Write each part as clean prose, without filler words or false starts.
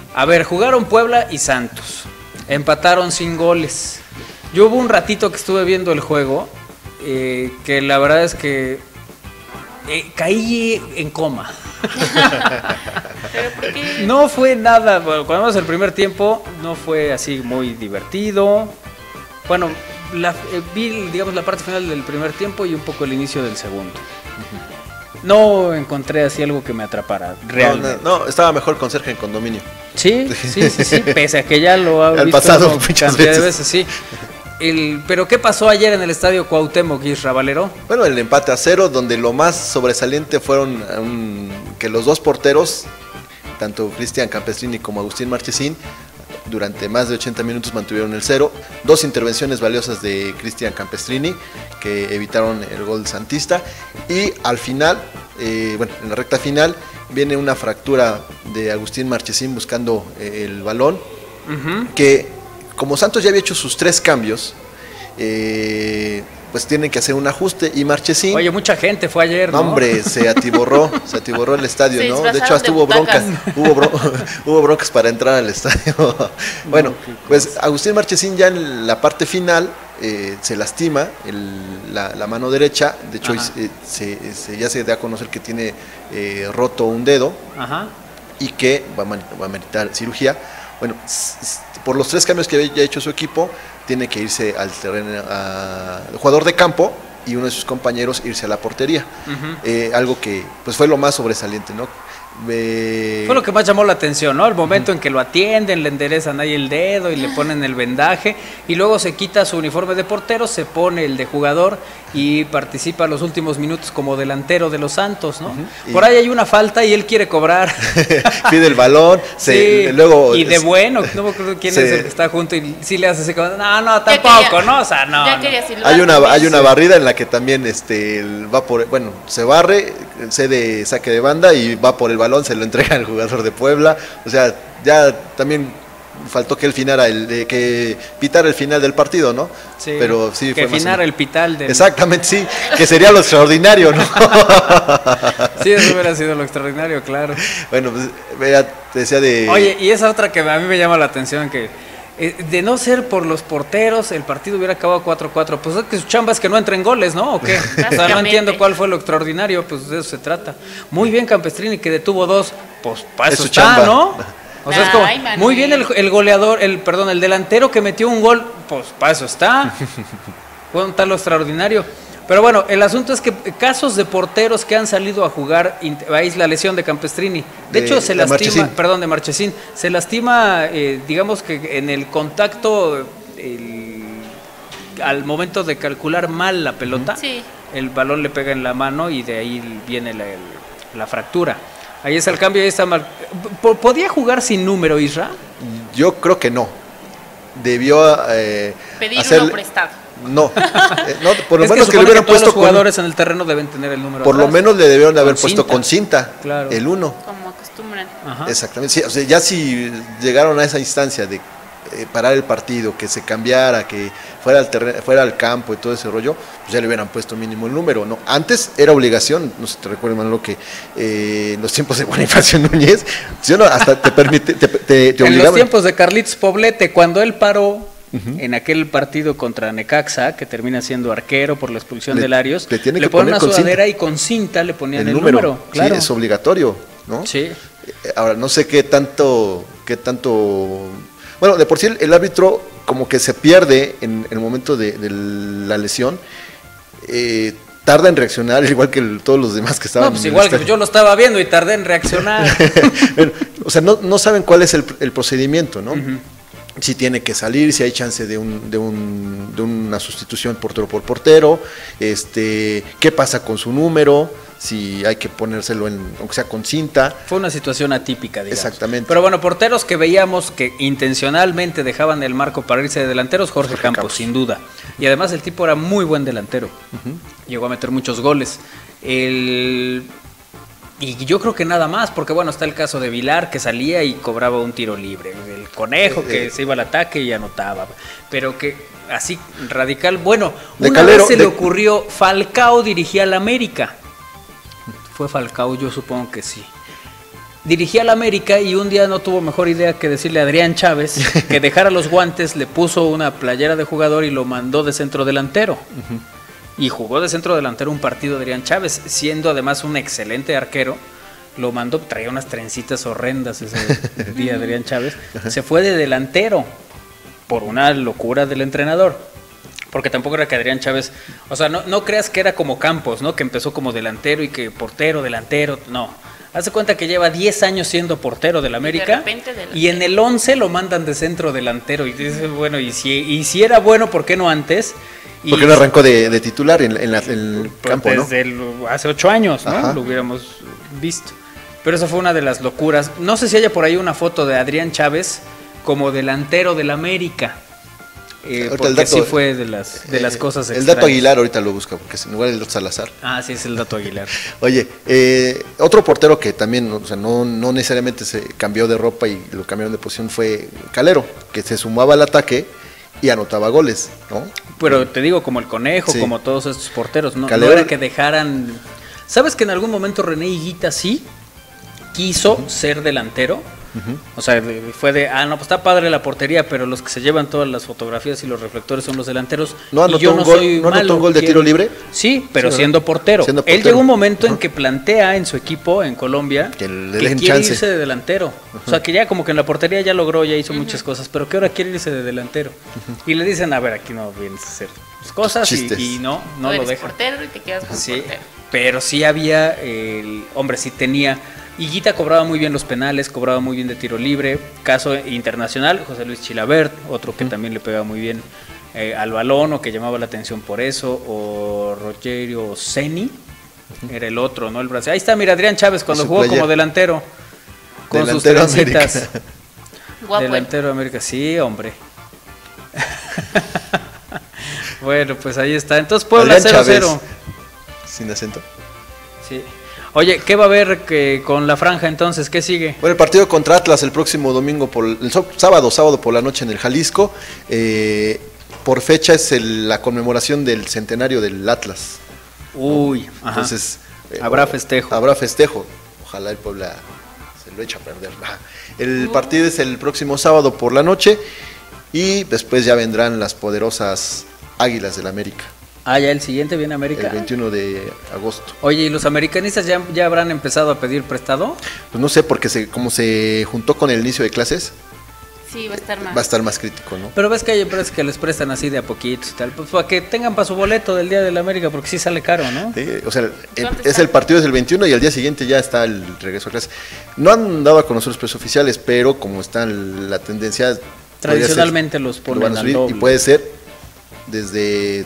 A ver, jugaron Puebla y Santos. Empataron sin goles. Yo hubo un ratito que estuve viendo el juego, que la verdad es que caí en coma. ¿Pero por qué? No fue nada, bueno, cuando vimos el primer tiempo, no fue así muy divertido. Bueno, vi, digamos, la parte final del primer tiempo y un poco el inicio del segundo. No encontré así algo que me atrapara, realmente. No, estaba mejor con Sergio en condominio. Sí, pese a que ya lo ha visto pasado muchas cantidad de veces, sí. Pero ¿qué pasó ayer en el estadio Cuauhtémoc, Isra Valero? Bueno, el empate a 0, donde lo más sobresaliente fueron que los dos porteros, tanto Cristian Campestrini como Agustín Marchesín, durante más de 80 minutos mantuvieron el 0. Dos intervenciones valiosas de Cristian Campestrini que evitaron el gol santista. Y al final, en la recta final, viene una fractura de Agustín Marchesín buscando el balón, que como Santos ya había hecho sus 3 cambios, pues tienen que hacer un ajuste, y Marchesín... Oye, mucha gente fue ayer, ¿no? Hombre, se atiborró el estadio, ¿no? De hecho, hasta hubo broncas, hubo broncas para entrar al estadio. Bueno, pues Agustín Marchesín ya en la parte final se lastima la mano derecha, de hecho ya se da a conocer que tiene roto un dedo. Ajá. Y que va a meritar cirugía. Bueno, por los 3 cambios que había hecho su equipo, tiene que irse al terreno, al jugador de campo, y uno de sus compañeros irse a la portería. Algo que pues fue lo más sobresaliente, ¿no? Fue lo que más llamó la atención, ¿no? El momento en que lo atienden, le enderezan ahí el dedo y le ponen el vendaje, y luego se quita su uniforme de portero, se pone el de jugador y participa los últimos minutos como delantero de los Santos, ¿no? Por ahí hay una falta y él quiere cobrar. Pide el balón, luego... Y de bueno, no me acuerdo quién es el que está junto, y sí le hace ese como, no, tampoco, ¿no? O sea, no. Hay una barrida en la que también va por, bueno, se barre, cede saque de banda y va por el balón, se lo entrega al jugador de Puebla. O sea, ya también faltó que que pitara el final del partido, ¿no? Sí, pero sí que finara el pital del... Exactamente, sí, que sería lo extraordinario, ¿no? Sí, eso hubiera sido lo extraordinario, claro. Bueno, pues ya te decía de... Oye, y esa otra que a mí me llama la atención, que de no ser por los porteros, el partido hubiera acabado 4-4. Pues es que su chamba es que no entren goles, ¿no? ¿O qué? O sea, no entiendo cuál fue lo extraordinario, pues de eso se trata. Muy bien Campestrini, que detuvo 2, pues para eso está, chamba, ¿no? O sea, es como, muy bien el goleador, el delantero que metió un gol, pues para eso está. Fue un tal lo extraordinario. Pero bueno, el asunto es que casos de porteros que han salido a jugar, ahí es la lesión de Campestrini. De hecho, se lastima, de Marchesín. Se lastima, digamos que en el contacto, al momento de calcular mal la pelota, el balón le pega en la mano y de ahí viene la fractura. Ahí está el cambio, ahí está mal. ¿Podía jugar sin número, Isra? Yo creo que no. Debió pedir uno prestado. No, por lo menos que le hubieran puesto los jugadores en el terreno deben tener el número. Por lo menos le debieron haber puesto con cinta, claro. El 1. Como acostumbran. Ajá. Exactamente. Sí, o sea, ya si llegaron a esa instancia de parar el partido, que se cambiara, que fuera al campo y todo ese rollo, pues ya le hubieran puesto mínimo el número, ¿no? Antes era obligación, no sé si te recuerdas, Manolo, que en los tiempos de Bonifacio Núñez, ¿sí o no? Hasta te permite, te obligaban. En los tiempos de Carlitos Poblete, cuando él paró en aquel partido contra Necaxa, que termina siendo arquero por la expulsión de Larios, le ponen una sudadera y con cinta le ponían el número. Claro. Sí, es obligatorio, ¿no? Sí. Ahora, no sé qué tanto... Bueno, de por sí el árbitro como que se pierde en el momento de la lesión, tarda en reaccionar, igual que todos los demás que estaban. No, pues igual que yo lo estaba viendo y tardé en reaccionar. O sea, no saben cuál es el procedimiento, ¿no? Si tiene que salir, si hay chance de una sustitución portero por portero, qué pasa con su número, si hay que ponérselo aunque sea con cinta. Fue una situación atípica, digamos. Exactamente. Pero bueno, porteros que veíamos que intencionalmente dejaban el marco para irse de delanteros, Jorge Campos, sin duda. Y además el tipo era muy buen delantero. Llegó a meter muchos goles. Y yo creo que nada más, porque bueno, está el caso de Vilar, que salía y cobraba un tiro libre. El Conejo, que se iba al ataque y anotaba. Pero que así radical. Bueno, una vez se le ocurrió, Falcao dirigía al América. ¿Fue Falcao? Yo supongo que sí. dirigía al América y un día no tuvo mejor idea que decirle a Adrián Chávez que dejara los guantes, le puso una playera de jugador y lo mandó de centro delantero. Y jugó de centro delantero un partido de Adrián Chávez, siendo además un excelente arquero. Lo mandó, traía unas trencitas horrendas ese día Adrián Chávez. Se fue de delantero por una locura del entrenador. Porque tampoco era que Adrián Chávez, o sea, no creas que era como Campos, ¿no? Que empezó como delantero y que portero, delantero, no. Hace cuenta que lleva 10 años siendo portero del América y en el 11 lo mandan de centro delantero. Y dices, bueno, y si era bueno, ¿por qué no antes? ¿Por qué no arrancó de titular en el campo, no? Desde hace 8 años, ¿no? Ajá. Lo hubiéramos visto. Pero esa fue una de las locuras. No sé si haya por ahí una foto de Adrián Chávez como delantero del América. Porque dato, sí fue de las cosas extrañas. El dato Aguilar ahorita lo busca, porque es igual el Salazar. Ah, sí, es el dato Aguilar. Oye, otro portero que también, o sea, no necesariamente se cambió de ropa y lo cambiaron de posición fue Calero, que se sumaba al ataque y anotaba goles, ¿no? Pero te digo, como el Conejo, sí, como todos estos porteros, no era que dejaran... ¿Sabes que en algún momento René Higuita sí quiso ser delantero? O sea, fue de, no, pues está padre la portería, pero los que se llevan todas las fotografías y los reflectores son los delanteros. ¿No anotó un gol de tiro libre? Sí, pero siendo portero. Él llegó un momento en que plantea en su equipo en Colombia que quiere irse de delantero. O sea, que ya como que en la portería ya logró, ya hizo muchas cosas, pero que ahora quiere irse de delantero. Y le dicen, a ver, aquí no vienes a hacer cosas y no lo dejan. Portero y te quedas con portero. Pero sí había, sí tenía... Higuita cobraba muy bien los penales, cobraba muy bien de tiro libre. Caso internacional, José Luis Chilabert, otro que también le pegaba muy bien al balón o que llamaba la atención por eso. O Rogerio Ceni, era el otro, ¿no? El brasileño. Ahí está, mira, Adrián Chávez cuando jugó como delantero. Con delantero sus trencitas. Delantero América, sí, hombre. Bueno, pues ahí está. Entonces Puebla 0-0. Sin acento. Sí. Oye, ¿qué va a haber con la franja entonces? ¿Qué sigue? Bueno, el partido contra Atlas el próximo domingo, sábado por la noche en el Jalisco. Por fecha es la conmemoración del centenario del Atlas. Uy, ajá. Entonces habrá festejo. Habrá festejo. Ojalá el Puebla se lo eche a perder. El partido es el próximo sábado por la noche y después ya vendrán las poderosas Águilas del América. Ya el siguiente viene América. El 21 de agosto. Oye, ¿y los americanistas ya habrán empezado a pedir prestado? Pues no sé, porque como se juntó con el inicio de clases, sí, va a estar más crítico, ¿no? Pero ves que hay empresas que les prestan así de a poquitos y tal, pues para que tengan para su boleto del Día de la América, porque sí sale caro, ¿no? Sí, o sea, el partido es el 21 y al día siguiente ya está el regreso a clases. No han dado a conocer los precios oficiales, pero como está la tendencia... Tradicionalmente los ponen al doble. Y puede ser desde...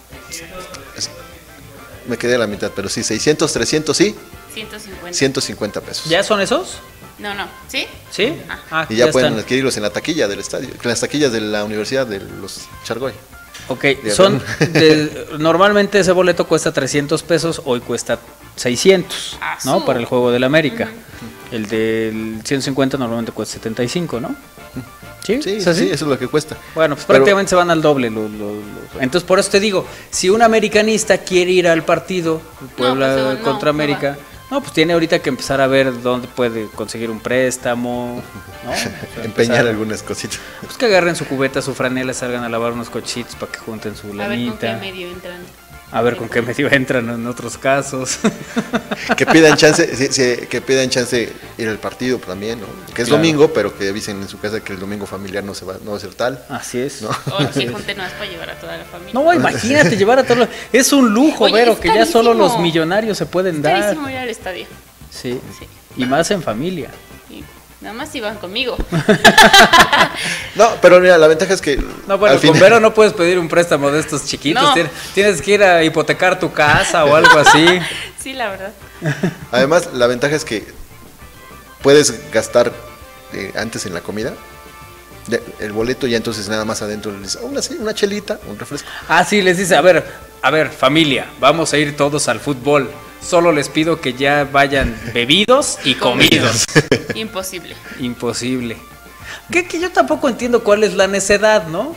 Me quedé a la mitad, pero sí, 600, 300, sí. 150 pesos. ¿Ya son esos? No, ¿sí? ¿Sí? Y ya pueden adquirirlos en la taquilla del estadio, en las taquillas de la Universidad de los Chargoy. Ok, normalmente ese boleto cuesta 300 pesos, hoy cuesta 600, ¿no? Para el Juego del América. El del 150 normalmente cuesta 75, ¿no? Sí, sí, eso es lo que cuesta. Bueno, pues prácticamente se van al doble. Entonces, por eso te digo, si un americanista quiere ir al partido Puebla contra América, pues tiene ahorita que empezar a ver dónde puede conseguir un préstamo, ¿no? O sea, empeñar algunas cositas. Pues que agarren su cubeta, su franela, salgan a lavar unos cochitos para que junten su lanita. A ver con qué medio entran en otros casos. Que pidan chance ir al partido también, ¿no? Que es domingo, pero que avisen en su casa que el domingo familiar no va a ser tal. Así es. ¿No? O que junten no es para llevar a toda la familia. No, imagínate llevar a todos los... Es un lujo, Vero, que ya solo los millonarios se pueden dar. Es carísimo ir al estadio. Sí. Y más en familia. Nada más si van conmigo. No, pero mira, la ventaja es que... No, bueno, con Vero no puedes pedir un préstamo de estos chiquitos. No. Tienes que ir a hipotecar tu casa o algo así. Sí, la verdad. Además, la ventaja es que puedes gastar antes en la comida. El boleto ya entonces nada más adentro les dice, una chelita, un refresco. Sí, les dice, a ver, familia, vamos a ir todos al fútbol. Solo les pido que ya vayan bebidos y comidos. Imposible. Que yo tampoco entiendo cuál es la necedad, ¿no?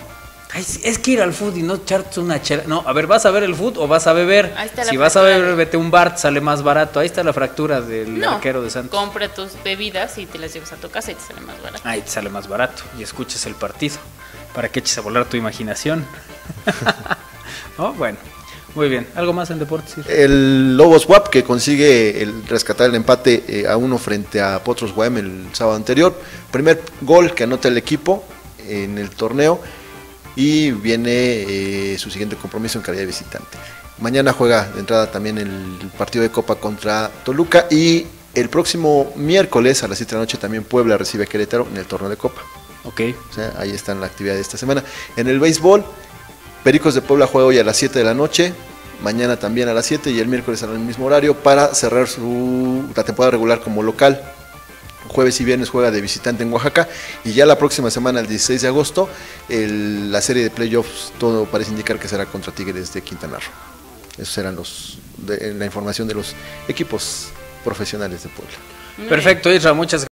Ay, es que ir al fútbol y no echarte una chela. No, a ver, ¿vas a ver el fútbol o vas a beber? Si vas a beber, vete a un bar, sale más barato. Ahí está la fractura del arquero de Santos. Compra tus bebidas y te las llevas a tu casa y te sale más barato. Ahí te sale más barato y escuches el partido. Para que eches a volar tu imaginación. ¿No? Bueno, muy bien. ¿Algo más en deportes? Sí. El Lobos WAP que consigue rescatar el empate a 1 frente a Potros Guaem el sábado anterior. Primer gol que anota el equipo en el torneo. Y viene su siguiente compromiso en calidad de visitante. Mañana juega de entrada también el partido de Copa contra Toluca. Y el próximo miércoles a las 7 de la noche también Puebla recibe a Querétaro en el torneo de Copa. Ok. O sea, ahí está la actividad de esta semana. En el béisbol, Pericos de Puebla juega hoy a las 7 de la noche. Mañana también a las 7 y el miércoles al mismo horario para cerrar la temporada regular como local. Jueves y viernes juega de visitante en Oaxaca y ya la próxima semana, el 16 de agosto, la serie de playoffs, todo parece indicar que será contra Tigres de Quintana Roo. Esos serán la información de los equipos profesionales de Puebla. Perfecto, Isra, muchas gracias.